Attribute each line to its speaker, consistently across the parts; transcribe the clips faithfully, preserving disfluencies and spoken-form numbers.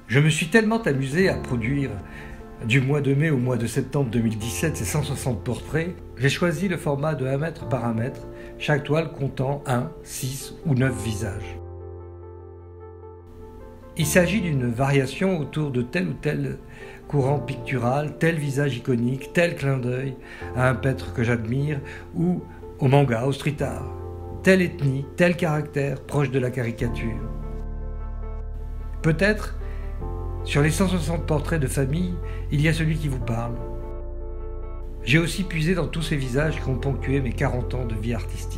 Speaker 1: Je me suis tellement amusé à produire du mois de mai au mois de septembre deux mille dix-sept ces cent soixante portraits, j'ai choisi le format de un mètre par un mètre, chaque toile comptant un, six ou neuf visages. Il s'agit d'une variation autour de tel ou tel courant pictural, tel visage iconique, tel clin d'œil à un peintre que j'admire ou au manga, au street art, telle ethnie, tel caractère proche de la caricature. Peut-être, sur les cent soixante portraits de famille, il y a celui qui vous parle. J'ai aussi puisé dans tous ces visages qui ont ponctué mes quarante ans de vie artistique.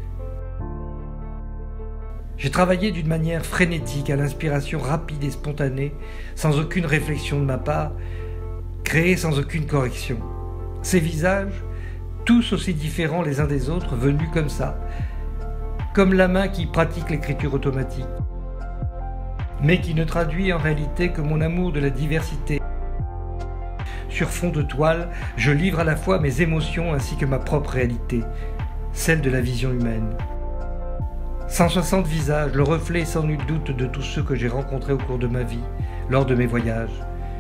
Speaker 1: J'ai travaillé d'une manière frénétique, à l'inspiration rapide et spontanée, sans aucune réflexion de ma part, créé sans aucune correction. Ces visages, tous aussi différents les uns des autres, venus comme ça, comme la main qui pratique l'écriture automatique, mais qui ne traduit en réalité que mon amour de la diversité. Sur fond de toile, je livre à la fois mes émotions ainsi que ma propre réalité, celle de la vision humaine. cent soixante visages, le reflet sans nul doute de tous ceux que j'ai rencontrés au cours de ma vie, lors de mes voyages.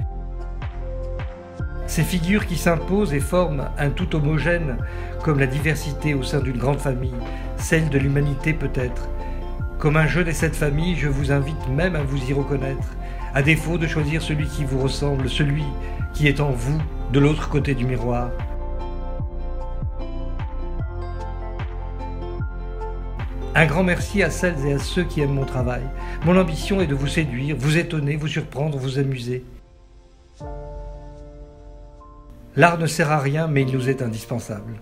Speaker 1: Ces figures qui s'imposent et forment un tout homogène, comme la diversité au sein d'une grande famille, celle de l'humanité peut-être. Comme un jeu des sept familles, je vous invite même à vous y reconnaître, à défaut de choisir celui qui vous ressemble, celui qui est en vous, de l'autre côté du miroir. Un grand merci à celles et à ceux qui aiment mon travail. Mon ambition est de vous séduire, vous étonner, vous surprendre, vous amuser. L'art ne sert à rien, mais il nous est indispensable.